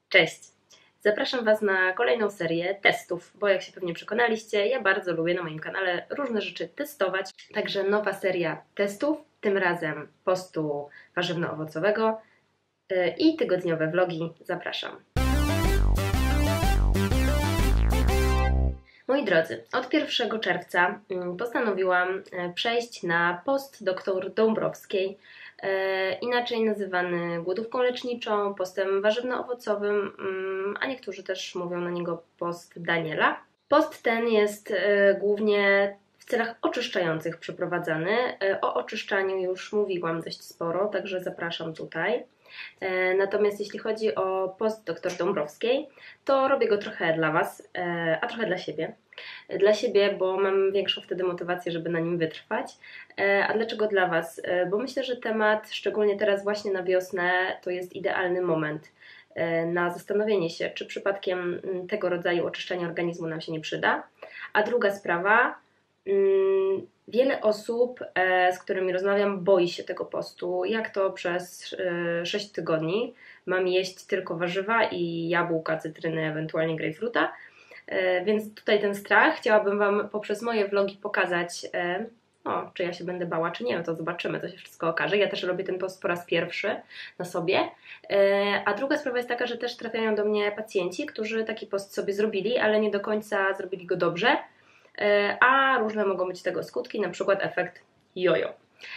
Cześć! Zapraszam Was na kolejną serię testów, bo jak się pewnie przekonaliście, ja bardzo lubię na moim kanale różne rzeczy testować. Także nowa seria testów, tym razem postu warzywno-owocowego i tygodniowe vlogi. Zapraszam! Moi drodzy, od 1 czerwca postanowiłam przejść na post dr Dąbrowskiej, inaczej nazywany głodówką leczniczą, postem warzywno-owocowym, a niektórzy też mówią na niego post Daniela. Post ten jest głównie w celach oczyszczających przeprowadzany. O oczyszczaniu już mówiłam dość sporo, także zapraszam tutaj. Natomiast jeśli chodzi o post dr Dąbrowskiej, to robię go trochę dla Was, a trochę dla siebie. Dla siebie, bo mam większą wtedy motywację, żeby na nim wytrwać. A dlaczego dla Was? Bo myślę, że temat, szczególnie teraz właśnie na wiosnę, to jest idealny moment na zastanowienie się, czy przypadkiem tego rodzaju oczyszczenie organizmu nam się nie przyda. A druga sprawa, wiele osób, z którymi rozmawiam, boi się tego postu. Jak to przez 6 tygodni mam jeść tylko warzywa i jabłka, cytryny, ewentualnie grejpfruta. Więc tutaj ten strach chciałabym Wam poprzez moje vlogi pokazać, czy ja się będę bała, czy nie, no to zobaczymy, to się wszystko okaże. Ja też robię ten post po raz pierwszy na sobie. A druga sprawa jest taka, że też trafiają do mnie pacjenci, którzy taki post sobie zrobili, ale nie do końca zrobili go dobrze, a różne mogą być tego skutki, na przykład efekt jojo.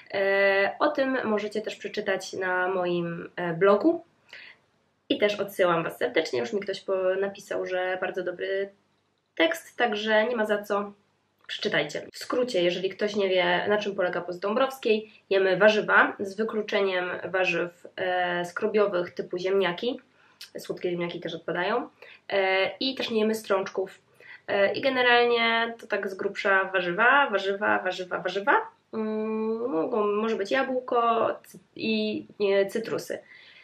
O tym możecie też przeczytać na moim blogu. I też odsyłam Was serdecznie, już mi ktoś napisał, że bardzo dobry tekst, także nie ma za co, przeczytajcie. W skrócie, jeżeli ktoś nie wie, na czym polega post Dąbrowskiej, jemy warzywa z wykluczeniem warzyw skrobiowych typu ziemniaki, słodkie ziemniaki też odpadają, i też nie jemy strączków. I generalnie to tak z grubsza warzywa. Może być jabłko i cytrusy.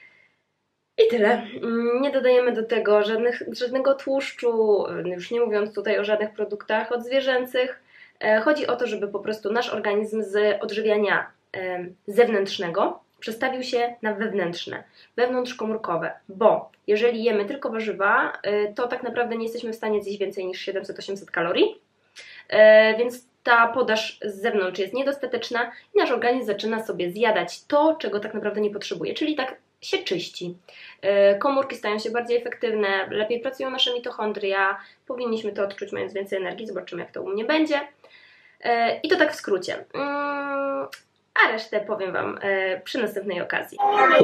I tyle. Nie dodajemy do tego żadnego tłuszczu, już nie mówiąc tutaj o żadnych produktach odzwierzęcych. Chodzi o to, żeby po prostu nasz organizm z odżywiania zewnętrznego przestawił się na wewnętrzne, wewnątrzkomórkowe, bo jeżeli jemy tylko warzywa, to tak naprawdę nie jesteśmy w stanie zjeść więcej niż 700-800 kalorii, więc ta podaż z zewnątrz jest niedostateczna i nasz organizm zaczyna sobie zjadać to, czego tak naprawdę nie potrzebuje, czyli tak się czyści. Komórki stają się bardziej efektywne, lepiej pracują nasze mitochondria, powinniśmy to odczuć mając więcej energii, zobaczymy jak to u mnie będzie. I to tak w skrócie. A resztę powiem Wam przy następnej okazji.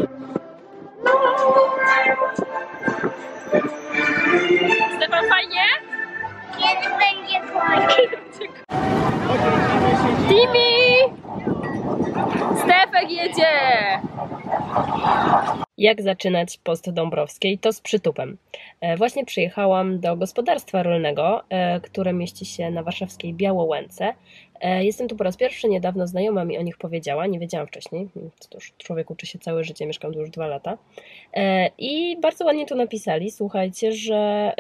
Stefan, fajnie? Kiedy będzie fajnie? Timi! Stefek jedzie! Jak zaczynać post Dąbrowskiej? To z przytupem. Właśnie przyjechałam do gospodarstwa rolnego, które mieści się na warszawskiej Białołęce. Jestem tu po raz pierwszy, niedawno znajoma mi o nich powiedziała, nie wiedziałam wcześniej, to już człowiek uczy się całe życie, mieszkam tu już 2 lata. I bardzo ładnie tu napisali, słuchajcie, że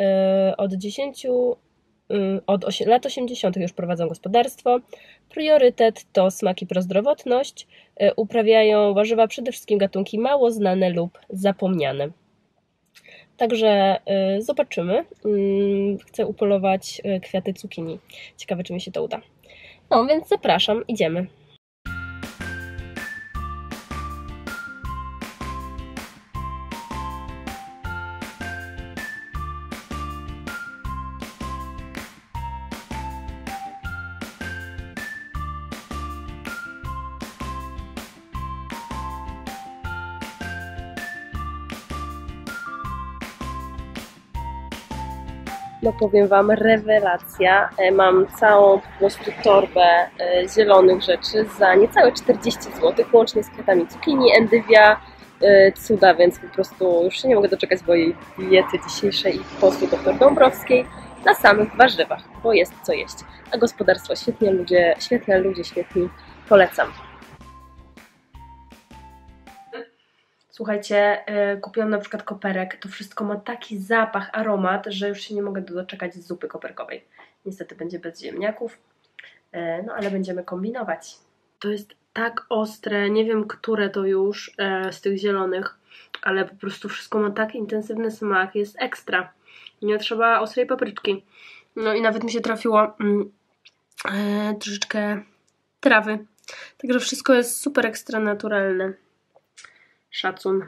od lat 80. już prowadzą gospodarstwo. Priorytet to smak i prozdrowotność. Uprawiają warzywa przede wszystkim gatunki mało znane lub zapomniane. Także zobaczymy. Chcę upolować kwiaty cukinii. Ciekawe, czy mi się to uda. No więc zapraszam, idziemy. No powiem Wam, rewelacja. Mam całą po prostu torbę zielonych rzeczy za niecałe 40 zł, łącznie z kwiatami cukinii, endywia, cuda, więc po prostu już się nie mogę doczekać mojej diety dzisiejszej i postu dr Dąbrowskiej na samych warzywach, bo jest co jeść. A gospodarstwo świetnie, ludzie świetni, polecam. Słuchajcie, kupiłam na przykład koperek, to wszystko ma taki zapach, aromat, że już się nie mogę doczekać zupy koperkowej. Niestety będzie bez ziemniaków, no ale będziemy kombinować. To jest tak ostre, nie wiem które to już z tych zielonych, ale po prostu wszystko ma tak intensywny smak, jest ekstra. Nie trzeba ostrej papryczki. No i nawet mi się trafiło troszeczkę trawy. Także wszystko jest super ekstra naturalne. Szacun.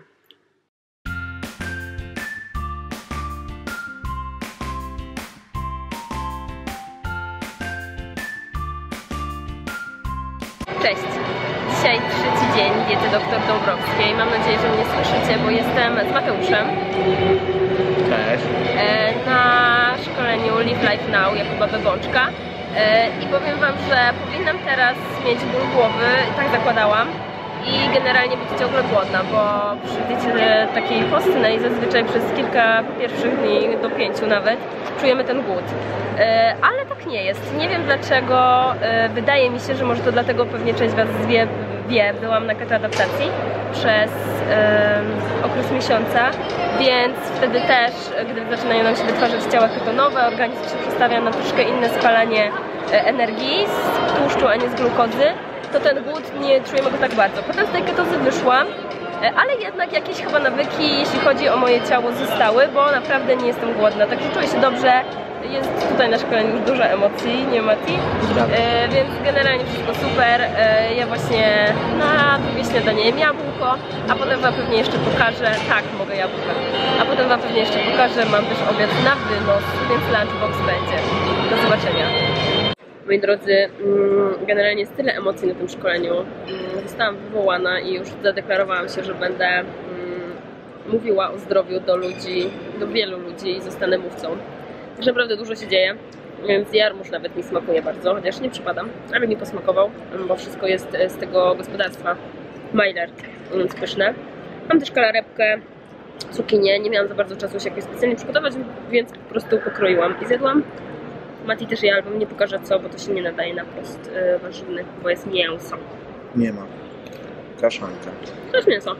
Cześć! Dzisiaj trzeci dzień diety dr Dąbrowskiej. Mam nadzieję, że mnie słyszycie, bo jestem z Mateuszem. Cześć. Na szkoleniu Live Life Now Jakuba Bebączka. I powiem wam, że powinnam teraz mieć ból głowy, tak zakładałam. I generalnie być ciągle głodna, bo przy diecie takiej postnej zazwyczaj przez kilka pierwszych dni, do 5 nawet, czujemy ten głód. Ale tak nie jest. Nie wiem dlaczego. Wydaje mi się, że może to dlatego pewnie część was wie. Byłam na ketoadaptacji przez okres miesiąca, więc wtedy też, gdy zaczynają nam się wytwarzać ciała ketonowe, organizm się przestawia na troszkę inne spalanie energii z tłuszczu, a nie z glukozy, to ten głód nie czujemy go tak bardzo. Potem z tej ketozy wyszłam, ale jednak jakieś chyba nawyki, jeśli chodzi o moje ciało, zostały, bo naprawdę nie jestem głodna, także czuję się dobrze. Jest tutaj na szkoleniu już dużo emocji, nie Mati? Więc generalnie wszystko super. Ja właśnie na drugie śniadanie jem jabłko, a potem wam pewnie jeszcze pokażę, tak, mogę jabłka, a potem wam pewnie jeszcze pokażę, mam też obiad na wynos, więc lunchbox będzie. Do zobaczenia. Moi drodzy, generalnie jest tyle emocji na tym szkoleniu. Zostałam wywołana i już zadeklarowałam się, że będę mówiła o zdrowiu do ludzi, do wielu ludzi i zostanę mówcą. Też naprawdę dużo się dzieje, więc jarmuż nawet mi smakuje bardzo, chociaż nie przypadam, ale mi posmakował, bo wszystko jest z tego gospodarstwa Maillard, więc pyszne. Mam też kalarepkę, cukinię, nie miałam za bardzo czasu się jakoś specjalnie przygotować, więc po prostu pokroiłam i zjadłam. Mati też je, albo nie pokażę co, bo to się nie nadaje na post warzywny, bo jest mięso. Nie ma. Kaszanka. To jest mięso.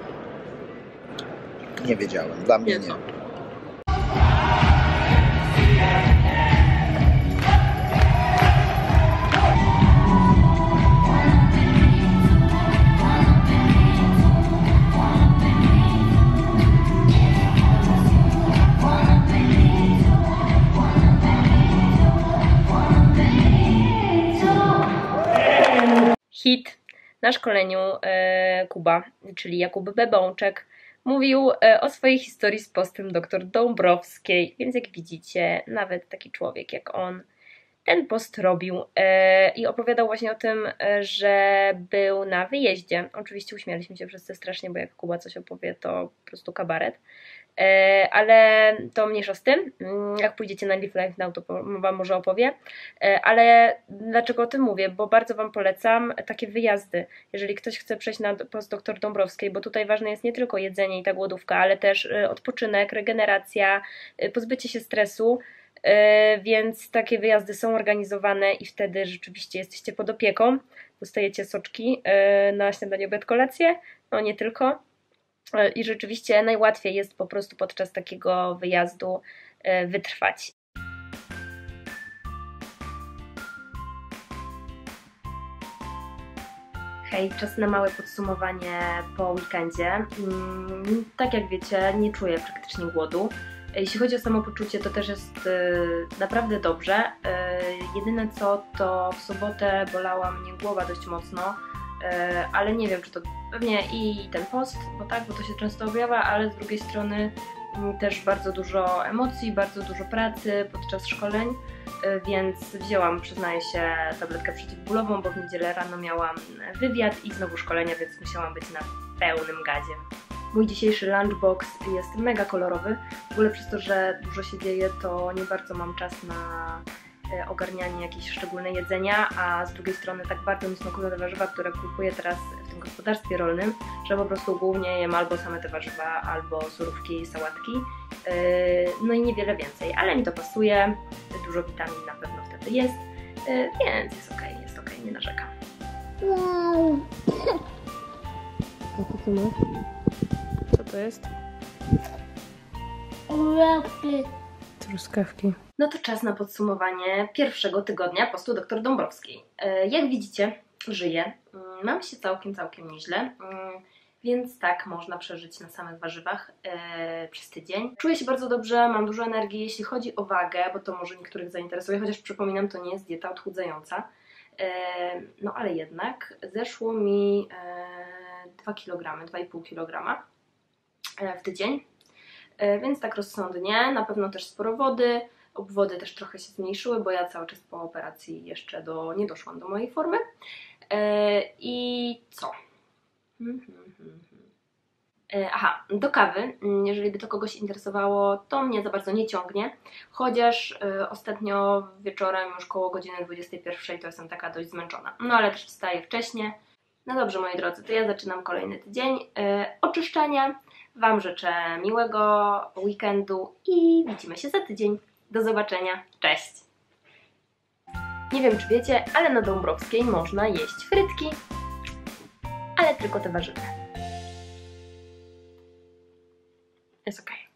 Nie wiedziałem. Dla mnie Mięso. nie. Hit na szkoleniu Kuba, czyli Jakub Bebączek, mówił o swojej historii z postem dr Dąbrowskiej, więc jak widzicie, nawet taki człowiek jak on ten post robił i opowiadał właśnie o tym, że był na wyjeździe. Oczywiście uśmialiśmy się wszyscy strasznie, bo jak Kuba coś opowie, to po prostu kabaret. Ale to mniejsza z tym, jak pójdziecie na Live Life Now, to wam może opowie, ale dlaczego o tym mówię, bo bardzo wam polecam takie wyjazdy, jeżeli ktoś chce przejść na post dr Dąbrowskiej, bo tutaj ważne jest nie tylko jedzenie i ta głodówka, ale też odpoczynek, regeneracja, pozbycie się stresu, więc takie wyjazdy są organizowane i wtedy rzeczywiście jesteście pod opieką, dostajecie soczki na śniadanie, obiad, kolację, no nie tylko. I rzeczywiście najłatwiej jest po prostu podczas takiego wyjazdu wytrwać. Hej, czas na małe podsumowanie po weekendzie. Tak jak wiecie, nie czuję praktycznie głodu. Jeśli chodzi o samopoczucie, to też jest naprawdę dobrze. Jedyne co, to w sobotę bolała mnie głowa dość mocno, ale nie wiem, czy to pewnie i ten post, bo to się często objawia, ale z drugiej strony też bardzo dużo emocji, bardzo dużo pracy podczas szkoleń, więc wzięłam, przyznaję się, tabletkę przeciwbólową, bo w niedzielę rano miałam wywiad i znowu szkolenia, więc musiałam być na pełnym gazie. Mój dzisiejszy lunchbox jest mega kolorowy, w ogóle przez to, że dużo się dzieje, to nie bardzo mam czas na ogarnianie jakieś szczególne jedzenia, a z drugiej strony tak bardzo mi smakują te warzywa, które kupuję teraz w tym gospodarstwie rolnym, że po prostu głównie jem albo same te warzywa, albo surówki, sałatki, no i niewiele więcej, ale mi to pasuje, dużo witamin na pewno wtedy jest, więc jest okej, nie narzekam. Wow. A to co masz? Co to jest? Rabbit. Truskawki. No to czas na podsumowanie pierwszego tygodnia postu dr Dąbrowskiej. Jak widzicie, żyję. mam się całkiem nieźle. Więc tak, można przeżyć na samych warzywach przez tydzień. Czuję się bardzo dobrze, mam dużo energii, jeśli chodzi o wagę, bo to może niektórych zainteresuje, chociaż przypominam, to nie jest dieta odchudzająca. No ale jednak zeszło mi 2 kg, 2,5 kg w tydzień, więc tak rozsądnie, na pewno też sporo wody, obwody też trochę się zmniejszyły, bo ja cały czas po operacji jeszcze nie doszłam do mojej formy. I co? Aha, do kawy, jeżeli by to kogoś interesowało, to mnie za bardzo nie ciągnie, chociaż ostatnio wieczorem już koło godziny 21 to jestem taka dość zmęczona, no ale też wstaję wcześnie. No dobrze, moi drodzy, to ja zaczynam kolejny tydzień oczyszczania. Wam życzę miłego weekendu i widzimy się za tydzień. Do zobaczenia, cześć! Nie wiem, czy wiecie, ale na Dąbrowskiej można jeść frytki, ale tylko te warzywne. Jest okej.